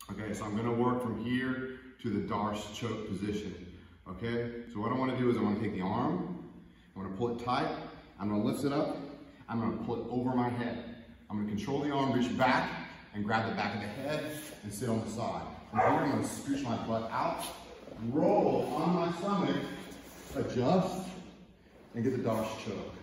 Okay, so I'm gonna work from here to the Darce choke position. Okay, so what I wanna do is I wanna take the arm, I'm gonna pull it tight, I'm gonna lift it up, I'm gonna pull it over my head. I'm gonna control the arm, reach back, and grab the back of the head and sit on the side. From here, I'm gonna scooch my butt out, roll on my stomach, adjust, and get the Darce choke.